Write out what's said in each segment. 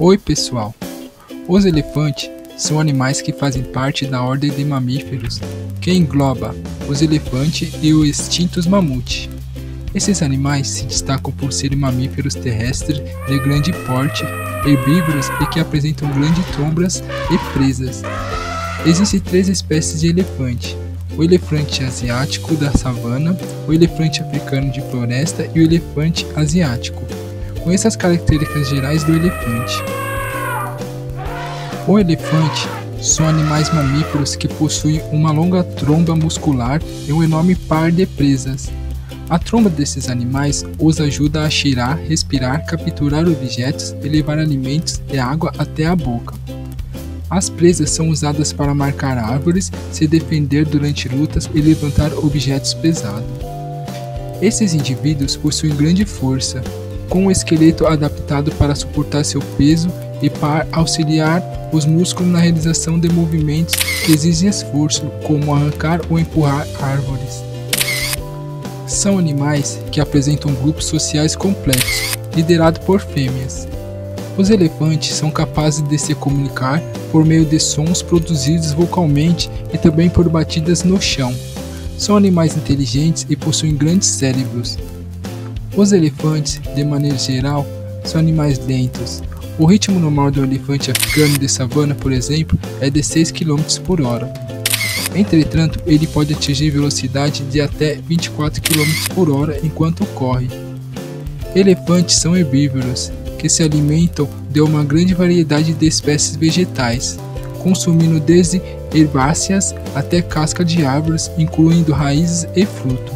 Oi pessoal, os elefantes são animais que fazem parte da ordem de mamíferos, que engloba os elefantes e os extintos mamute. Esses animais se destacam por serem mamíferos terrestres de grande porte, herbívoros e que apresentam grandes trombas e presas. Existem três espécies de elefante: o elefante asiático da savana, o elefante africano de floresta e o elefante asiático. Conheça as características gerais do elefante. O elefante são animais mamíferos que possuem uma longa tromba muscular e um enorme par de presas. A tromba desses animais os ajuda a cheirar, respirar, capturar objetos e levar alimentos e água até a boca. As presas são usadas para marcar árvores, se defender durante lutas e levantar objetos pesados. Esses indivíduos possuem grande força, com um esqueleto adaptado para suportar seu peso e para auxiliar os músculos na realização de movimentos que exigem esforço, como arrancar ou empurrar árvores. São animais que apresentam grupos sociais complexos, liderados por fêmeas. Os elefantes são capazes de se comunicar por meio de sons produzidos vocalmente e também por batidas no chão. São animais inteligentes e possuem grandes cérebros. Os elefantes, de maneira geral, são animais lentos. O ritmo normal do elefante africano de savana, por exemplo, é de 6 km por hora. Entretanto, ele pode atingir velocidade de até 24 km por hora enquanto corre. Elefantes são herbívoros, que se alimentam de uma grande variedade de espécies vegetais, consumindo desde herbáceas até casca de árvores, incluindo raízes e fruto.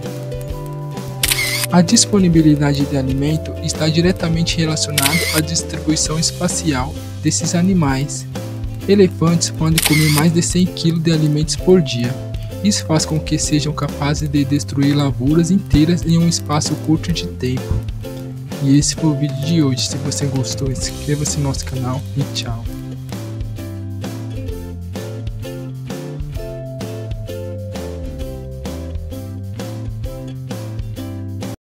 A disponibilidade de alimento está diretamente relacionada à distribuição espacial desses animais. Elefantes podem comer mais de 100 kg de alimentos por dia. Isso faz com que sejam capazes de destruir lavouras inteiras em um espaço curto de tempo. E esse foi o vídeo de hoje. Se você gostou, inscreva-se no nosso canal e tchau.